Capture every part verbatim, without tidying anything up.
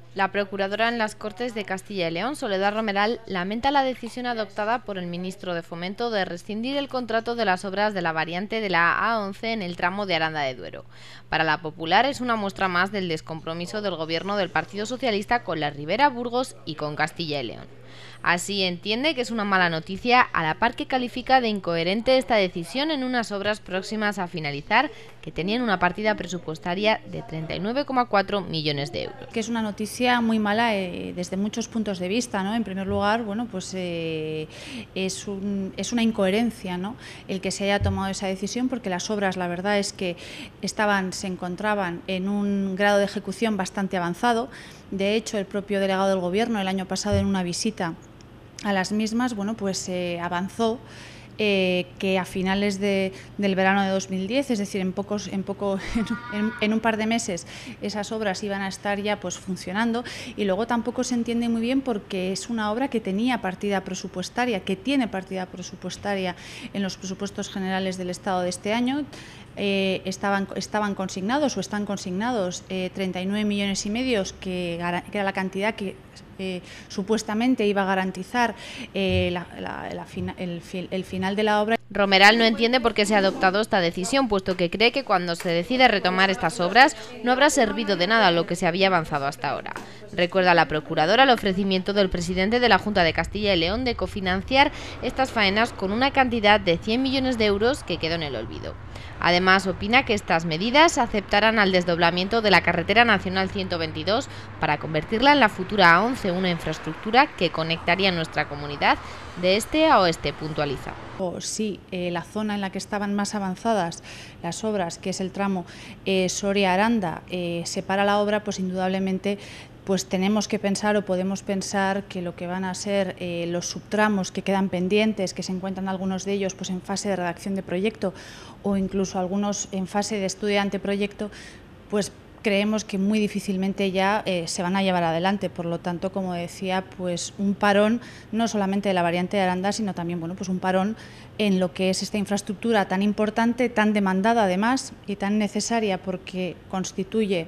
La procuradora en las Cortes de Castilla y León, Soledad Romeral, lamenta la decisión adoptada por el ministro de Fomento de rescindir el contrato de las obras de la variante de la A once en el tramo de Aranda de Duero. Para la Popular es una muestra más del descompromiso del gobierno del Partido Socialista con la Ribera, Burgos y con Castilla y León. Así entiende que es una mala noticia, a la par que califica de incoherente esta decisión en unas obras próximas a finalizar que tenían una partida presupuestaria de treinta y nueve coma cuatro millones de euros. Que es una noticia muy mala eh, desde muchos puntos de vista, ¿no? En primer lugar, bueno, pues eh, es, un, es una incoherencia, ¿no?, el que se haya tomado esa decisión, porque las obras, la verdad es que estaban, se encontraban en un grado de ejecución bastante avanzado. De hecho, el propio delegado del Gobierno el año pasado, en una visita a las mismas, bueno, pues eh, avanzó eh, que a finales de, del verano de dos mil diez, es decir, en pocos, en poco, en, en un par de meses, esas obras iban a estar ya pues funcionando. Y luego tampoco se entiende muy bien porque es una obra que tenía partida presupuestaria, que tiene partida presupuestaria en los presupuestos generales del Estado de este año. Eh, estaban, estaban consignados o están consignados eh, treinta y nueve millones y medio, que, que era la cantidad que eh, supuestamente iba a garantizar eh, la, la, la fina, el, el final de la obra. Romeral no entiende por qué se ha adoptado esta decisión, puesto que cree que cuando se decide retomar estas obras no habrá servido de nada lo que se había avanzado hasta ahora. Recuerda a la procuradora el ofrecimiento del presidente de la Junta de Castilla y León de cofinanciar estas faenas con una cantidad de cien millones de euros que quedó en el olvido. Además, opina que estas medidas aceptarán al desdoblamiento de la carretera nacional ciento veintidós para convertirla en la futura A once, una infraestructura que conectaría nuestra comunidad de este a oeste, puntualiza. Sí, eh, la zona en la que estaban más avanzadas las obras, que es el tramo eh, Soria-Aranda, eh, separa la obra, pues indudablemente pues tenemos que pensar o podemos pensar que lo que van a ser eh, los subtramos que quedan pendientes, que se encuentran algunos de ellos pues en fase de redacción de proyecto o incluso algunos en fase de estudio de anteproyecto, pues creemos que muy difícilmente ya eh, se van a llevar adelante. Por lo tanto, como decía, pues un parón no solamente de la variante de Aranda, sino también, bueno, pues un parón en lo que es esta infraestructura tan importante, tan demandada además y tan necesaria, porque constituye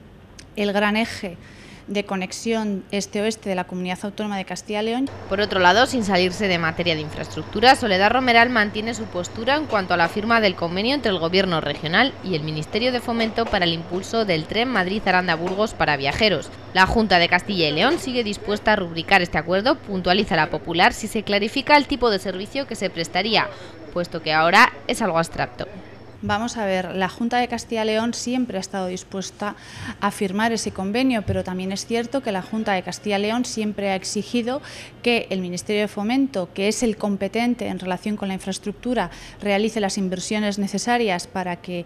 el gran eje de conexión este-oeste de la Comunidad Autónoma de Castilla y León. Por otro lado, sin salirse de materia de infraestructura, Soledad Romeral mantiene su postura en cuanto a la firma del convenio entre el Gobierno regional y el Ministerio de Fomento para el impulso del tren Madrid-Aranda-Burgos para viajeros. La Junta de Castilla y León sigue dispuesta a rubricar este acuerdo, puntualiza la Popular, si se clarifica el tipo de servicio que se prestaría, puesto que ahora es algo abstracto. Vamos a ver, la Junta de Castilla y León siempre ha estado dispuesta a firmar ese convenio, pero también es cierto que la Junta de Castilla y León siempre ha exigido que el Ministerio de Fomento, que es el competente en relación con la infraestructura, realice las inversiones necesarias para que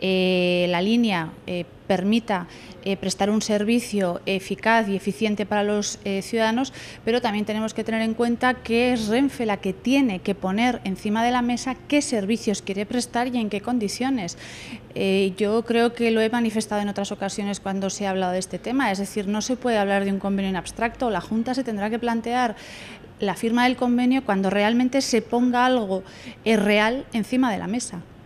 eh, la línea eh, permita eh, prestar un servicio eficaz y eficiente para los eh, ciudadanos, pero también tenemos que tener en cuenta que es Renfe la que tiene que poner encima de la mesa qué servicios quiere prestar y en qué condiciones. Eh, yo creo que lo he manifestado en otras ocasiones cuando se ha hablado de este tema, es decir, no se puede hablar de un convenio en abstracto. La Junta se tendrá que plantear la firma del convenio cuando realmente se ponga algo eh, real encima de la mesa.